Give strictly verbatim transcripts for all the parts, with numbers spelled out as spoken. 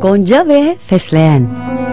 Gonca ve Fesleğen.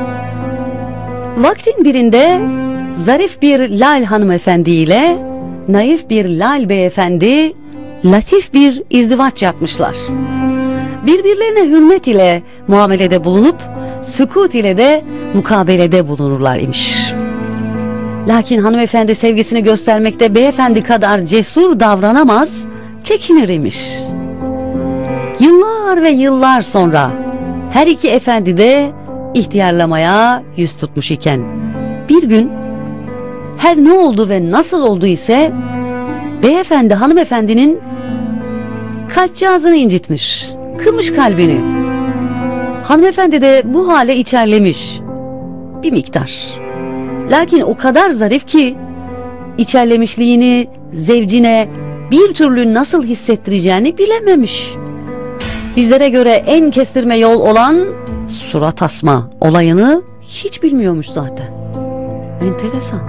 Vaktin birinde zarif bir Lal hanımefendi ile naif bir Lal beyefendi latif bir izdivaç yapmışlar. Birbirlerine hürmet ile muamelede bulunup sükût ile de mukabelede bulunurlar imiş. Lakin hanımefendi sevgisini göstermekte beyefendi kadar cesur davranamaz, çekinir imiş. Yıllar ve yıllar sonra her iki efendi de ihtiyarlamaya yüz tutmuş iken bir gün her ne oldu ve nasıl oldu ise beyefendi hanımefendinin kalpcağızını incitmiş, kırmış kalbini. Hanımefendi de bu hale içerlemiş bir miktar. Lakin o kadar zarif ki içerlemişliğini zevcine bir türlü nasıl hissettireceğini bilememiş. Bizlere göre en kestirme yol olan surat asma olayını hiç bilmiyormuş zaten. Enteresan.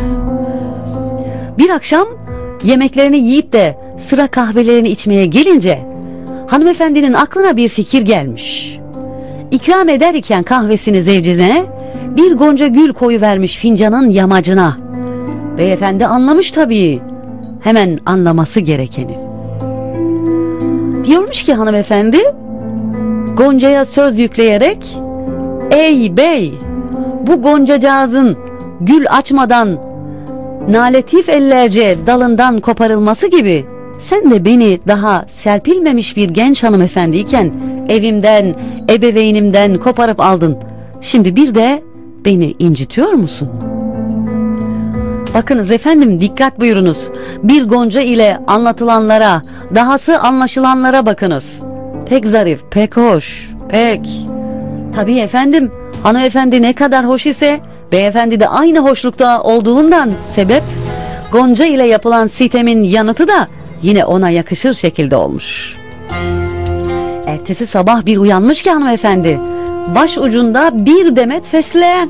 Bir akşam yemeklerini yiyip de sıra kahvelerini içmeye gelince hanımefendinin aklına bir fikir gelmiş. İkram eder iken kahvesini zevcine bir gonca gül koyuvermiş fincanın yamacına. Beyefendi anlamış tabii. Hemen anlaması gerekeni. Diyormuş ki hanımefendi Gonca'ya söz yükleyerek, ey bey, bu goncacağızın gül açmadan naletif ellerce dalından koparılması gibi sen de beni daha serpilmemiş bir genç hanımefendiyken evimden, ebeveynimden koparıp aldın. Şimdi bir de beni incitiyor musun? Bakınız efendim, dikkat buyurunuz. Bir gonca ile anlatılanlara, dahası anlaşılanlara bakınız. Pek zarif, pek hoş, pek. Tabii efendim, hanımefendi ne kadar hoş ise beyefendi de aynı hoşlukta olduğundan sebep gonca ile yapılan sitemin yanıtı da yine ona yakışır şekilde olmuş. Ertesi sabah bir uyanmış ki hanımefendi baş ucunda bir demet fesleğen.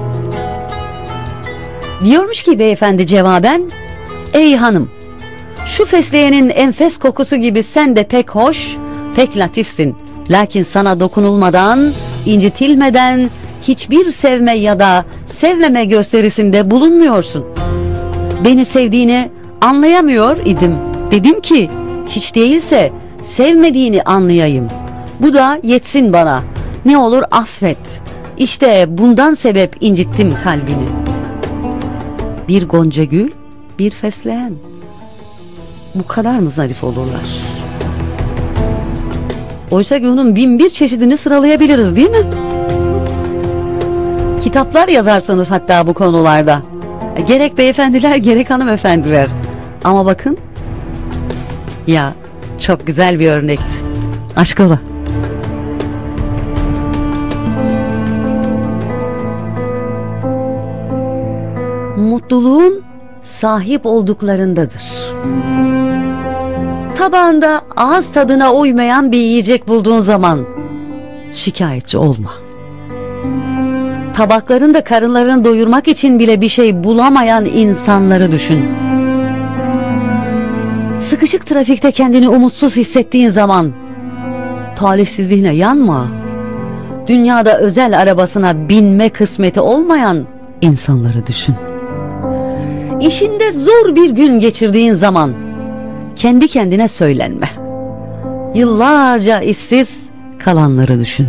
Diyormuş ki beyefendi cevaben, ey hanım, şu fesleğenin enfes kokusu gibi sen de pek hoş, pek latifsin. Lakin sana dokunulmadan, incitilmeden hiçbir sevme ya da sevmeme gösterisinde bulunmuyorsun. Beni sevdiğini anlayamıyor idim. Dedim ki hiç değilse sevmediğini anlayayım. Bu da yetsin bana. Ne olur affet. İşte bundan sebep incittim kalbini. Bir gonca gül, bir fesleğen. Bu kadar mı zarif olurlar? Oysa ki onun bin bir çeşidini sıralayabiliriz değil mi? Kitaplar yazarsanız hatta bu konularda. Gerek beyefendiler gerek hanımefendiler. Ama bakın. Ya çok güzel bir örnekti. Aşk ola. Mutluluğun sahip olduklarındadır. Tabağında ağız tadına uymayan bir yiyecek bulduğun zaman şikayetçi olma. Tabaklarında karınlarını doyurmak için bile bir şey bulamayan insanları düşün. Sıkışık trafikte kendini umutsuz hissettiğin zaman talihsizliğine yanma. Dünyada özel arabasına binme kısmeti olmayan insanları düşün. İşinde zor bir gün geçirdiğin zaman kendi kendine söylenme. Yıllarca işsiz kalanları düşün.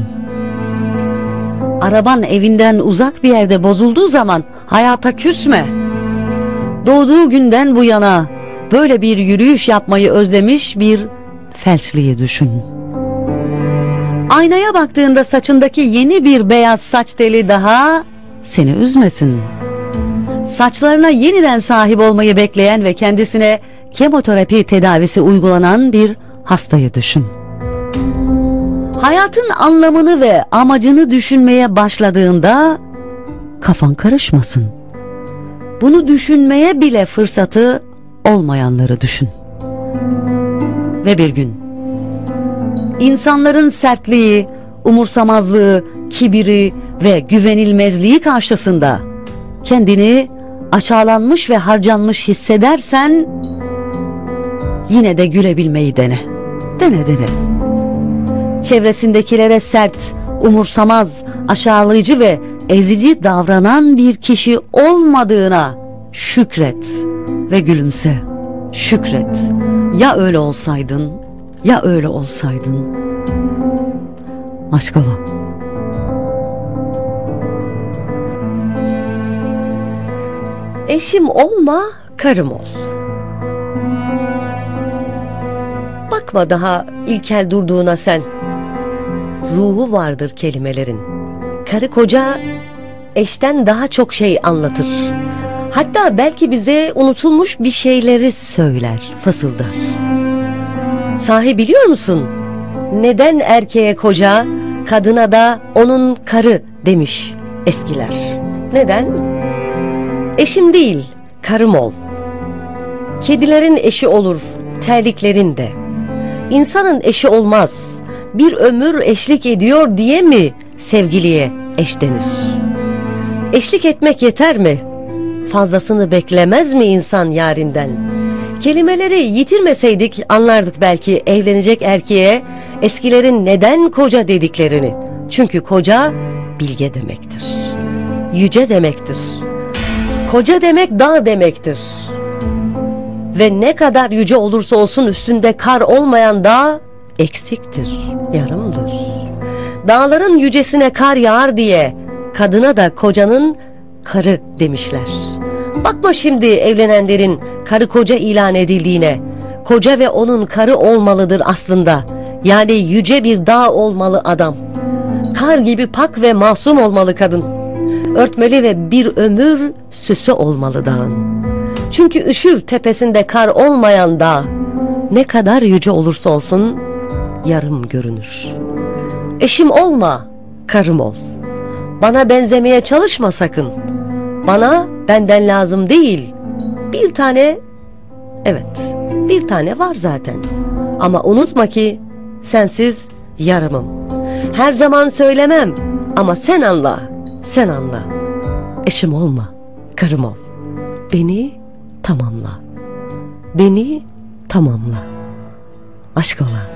Araban evinden uzak bir yerde bozulduğu zaman hayata küsme. Doğduğu günden bu yana böyle bir yürüyüş yapmayı özlemiş bir felçliyi düşün. Aynaya baktığında saçındaki yeni bir beyaz saç teli daha seni üzmesin. Saçlarına yeniden sahip olmayı bekleyen ve kendisine kemoterapi tedavisi uygulanan bir hastayı düşün. Hayatın anlamını ve amacını düşünmeye başladığında kafan karışmasın. Bunu düşünmeye bile fırsatı olmayanları düşün. Ve bir gün insanların sertliği, umursamazlığı, kibiri ve güvenilmezliği karşısında kendini aşağılanmış ve harcanmış hissedersen yine de gülebilmeyi dene. Dene dene. Çevresindekilere sert, umursamaz, aşağılayıcı ve ezici davranan bir kişi olmadığına şükret ve gülümse. Şükret. Ya öyle olsaydın, ya öyle olsaydın. Aşk ola. Eşim olma, karım ol. Bakma daha ilkel durduğuna sen. Ruhu vardır kelimelerin. Karı koca eşten daha çok şey anlatır. Hatta belki bize unutulmuş bir şeyleri söyler, fısıldar. Sahi biliyor musun? Neden erkeğe koca, kadına da onun karı demiş eskiler? Neden? Eşim değil, karım ol. Kedilerin eşi olur, terliklerin de. İnsanın eşi olmaz. Bir ömür eşlik ediyor diye mi sevgiliye eş denir? Eşlik etmek yeter mi? Fazlasını beklemez mi insan yarinden? Kelimeleri yitirmeseydik anlardık belki evlenecek erkeğe eskilerin neden koca dediklerini. Çünkü koca bilge demektir. Yüce demektir. Koca demek dağ demektir. Ve ne kadar yüce olursa olsun üstünde kar olmayan dağ eksiktir, yarımdır. Dağların yücesine kar yağar diye kadına da kocanın karı demişler. Bakma şimdi evlenenlerin karı koca ilan edildiğine. Koca ve onun karı olmalıdır aslında. Yani yüce bir dağ olmalı adam. Kar gibi pak ve masum olmalı kadın. Örtmeli ve bir ömür süsü olmalı dağın. Çünkü üşür tepesinde kar olmayan dağ. Ne kadar yüce olursa olsun yarım görünür. Eşim olma, karım ol. Bana benzemeye çalışma sakın. Bana benden lazım değil. Bir tane, evet, bir tane var zaten. Ama unutma ki sensiz yarımım. Her zaman söylemem ama sen anla, sen anla. Eşim olma, karım ol. Beni tamamla. Beni tamamla. Aşk ola.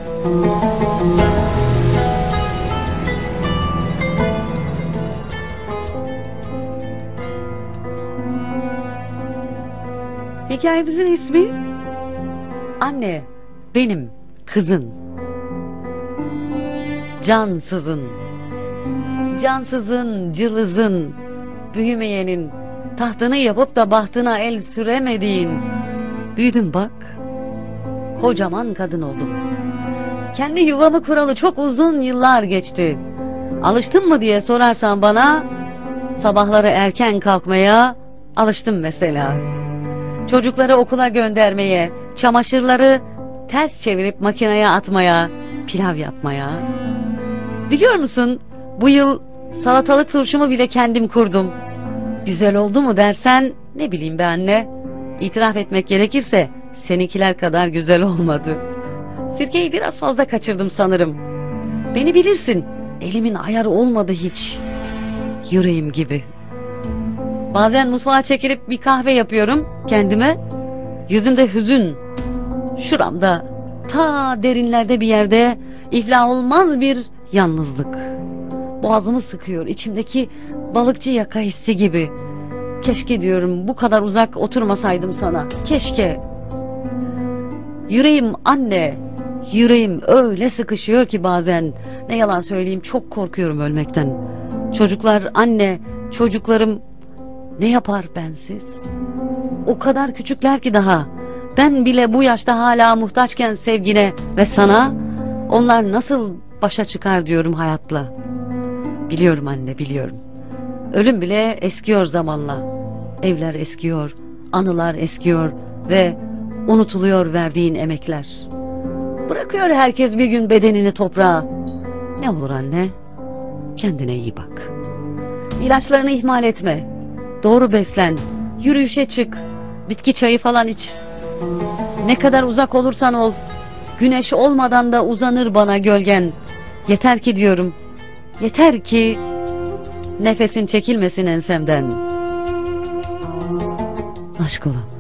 Hikayemizin ismi Anne Benim Kızın. Cansızın, cansızın, cılızın, büyümeyenin, tahtını yapıp da bahtına el süremediğin. Büyüdüm bak, kocaman kadın oldum. Kendi yuvamı kuralı çok uzun yıllar geçti. Alıştın mı diye sorarsan bana, sabahları erken kalkmaya alıştım mesela. Çocukları okula göndermeye, çamaşırları ters çevirip makineye atmaya, pilav yapmaya. Biliyor musun, bu yıl salatalık turşumu bile kendim kurdum. Güzel oldu mu dersen, ne bileyim be anne. İtiraf etmek gerekirse seninkiler kadar güzel olmadı. Sirkeyi biraz fazla kaçırdım sanırım. Beni bilirsin, elimin ayarı olmadı hiç. Yüreğim gibi. Bazen mutfağa çekilip bir kahve yapıyorum kendime. Yüzümde hüzün. Şuramda ta derinlerde bir yerde iflah olmaz bir yalnızlık. Boğazımı sıkıyor, içimdeki balıkçı yaka hissi gibi. Keşke diyorum bu kadar uzak oturmasaydım sana. Keşke. Yüreğim anne, yüreğim öyle sıkışıyor ki bazen. Ne yalan söyleyeyim, çok korkuyorum ölmekten. Çocuklar anne, çocuklarım ne yapar bensiz? O kadar küçükler ki daha. Ben bile bu yaşta hala muhtaçken sevgine ve sana, onlar nasıl başa çıkar diyorum hayatla. Biliyorum anne, biliyorum. Ölüm bile eskiyor zamanla. Evler eskiyor, anılar eskiyor ve unutuluyor verdiğin emekler. Bırakıyor herkes bir gün bedenini toprağa. Ne olur anne, kendine iyi bak. İlaçlarını ihmal etme. Doğru beslen, yürüyüşe çık, bitki çayı falan iç. Ne kadar uzak olursan ol, güneş olmadan da uzanır bana gölgen. Yeter ki diyorum, yeter ki nefesin çekilmesin ensemden. Aşk ola.